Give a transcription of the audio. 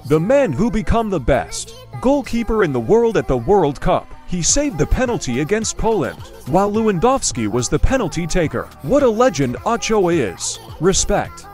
The man who become the best goalkeeper in the world at the World Cup. He saved the penalty against Poland, while Lewandowski was the penalty taker. What a legend Ochoa is. Respect.